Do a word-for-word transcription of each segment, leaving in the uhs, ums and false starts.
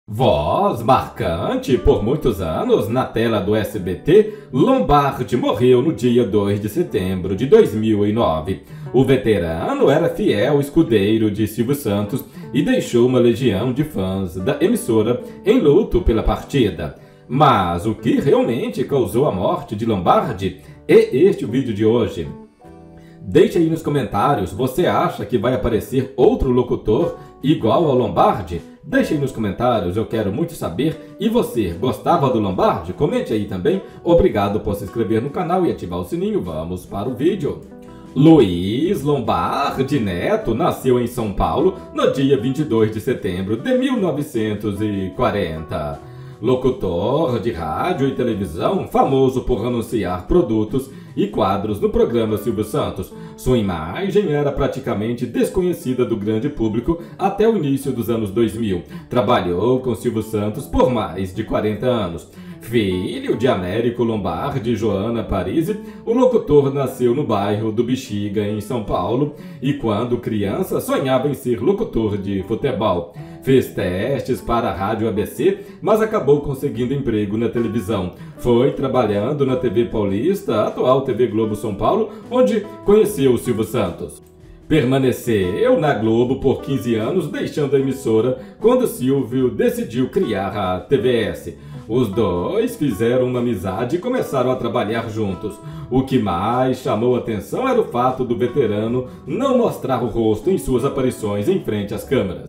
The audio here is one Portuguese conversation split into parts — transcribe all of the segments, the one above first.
Voz marcante por muitos anos na tela do S B T, Lombardi morreu no dia dois de setembro de dois mil e nove. O veterano era fiel escudeiro de Silvio Santos e deixou uma legião de fãs da emissora em luto pela partida. Mas o que realmente causou a morte de Lombardi é este o vídeo de hoje. Deixe aí nos comentários, você acha que vai aparecer outro locutor igual ao Lombardi? Deixe aí nos comentários, eu quero muito saber. E você, gostava do Lombardi? Comente aí também. Obrigado por se inscrever no canal e ativar o sininho. Vamos para o vídeo. Luiz Lombardi Neto nasceu em São Paulo no dia vinte e dois de setembro de mil novecentos e quarenta. Locutor de rádio e televisão, famoso por anunciar produtos e quadros no programa Silvio Santos. Sua imagem era praticamente desconhecida do grande público até o início dos anos dois mil. Trabalhou com Silvio Santos por mais de quarenta anos. Filho de Américo Lombardi e Joana Parisi, o locutor nasceu no bairro do Bexiga, em São Paulo, e quando criança sonhava em ser locutor de futebol. Fez testes para a Rádio A B C, mas acabou conseguindo emprego na televisão. Foi trabalhando na T V Paulista, atual T V Globo São Paulo, onde conheceu o Silvio Santos. Permaneceu na Globo por quinze anos, deixando a emissora quando Silvio decidiu criar a T V S. Os dois fizeram uma amizade e começaram a trabalhar juntos. O que mais chamou a atenção era o fato do veterano não mostrar o rosto em suas aparições em frente às câmeras.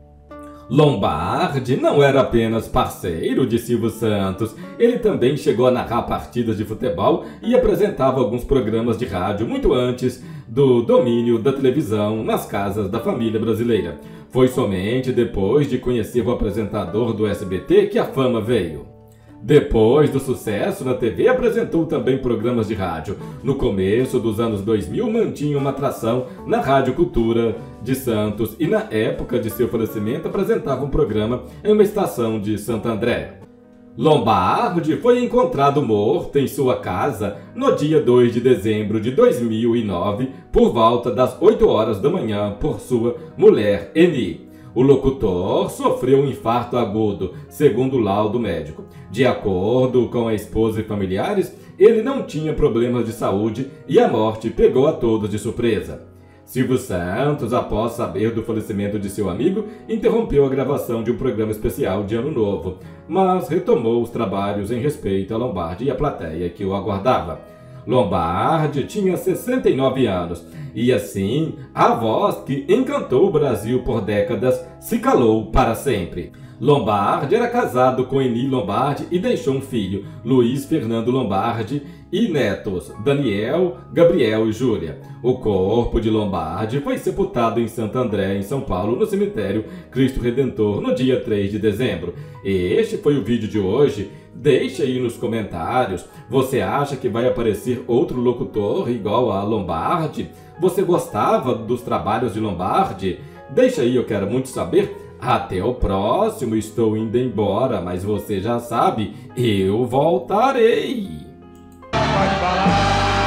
Lombardi não era apenas parceiro de Silvio Santos, ele também chegou a narrar partidas de futebol e apresentava alguns programas de rádio muito antes do domínio da televisão nas casas da família brasileira. Foi somente depois de conhecer o apresentador do S B T que a fama veio. Depois do sucesso na T V, apresentou também programas de rádio. No começo dos anos dois mil, mantinha uma atração na Rádio Cultura de Santos e na época de seu falecimento apresentava um programa em uma estação de Santo André. Lombardi foi encontrado morto em sua casa no dia dois de dezembro de dois mil e nove, por volta das oito horas da manhã, por sua mulher, Eni. O locutor sofreu um infarto agudo, segundo o laudo médico. De acordo com a esposa e familiares, ele não tinha problemas de saúde e a morte pegou a todos de surpresa. Silvio Santos, após saber do falecimento de seu amigo, interrompeu a gravação de um programa especial de Ano Novo, mas retomou os trabalhos em respeito a Lombardi e a plateia que o aguardava. Lombardi tinha sessenta e nove anos e assim a voz que encantou o Brasil por décadas se calou para sempre. Lombardi era casado com Eni Lombardi e deixou um filho, Luiz Fernando Lombardi, e netos, Daniel, Gabriel e Júlia. O corpo de Lombardi foi sepultado em Santo André, em São Paulo, no cemitério Cristo Redentor, no dia três de dezembro. Este foi o vídeo de hoje. Deixe aí nos comentários, você acha que vai aparecer outro locutor igual a Lombardi? Você gostava dos trabalhos de Lombardi? Deixa aí, eu quero muito saber. Até o próximo, estou indo embora, mas você já sabe, eu voltarei. Pode falar.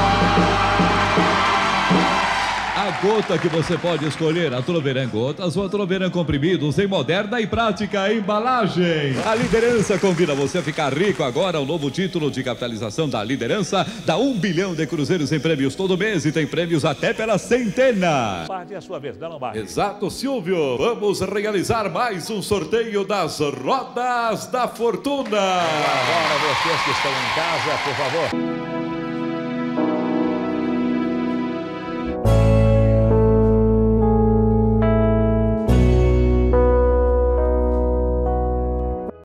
A gota que você pode escolher, a Troveran Gotas ou a Troveran Comprimidos em moderna e prática embalagem. A liderança convida você a ficar rico agora. O novo título de capitalização da liderança dá um bilhão de cruzeiros em prêmios todo mês e tem prêmios até pela centena. Lombardi, é a sua vez, né, Lombardi? Exato, Silvio. Vamos realizar mais um sorteio das Rodas da Fortuna. Agora vocês que estão em casa, por favor.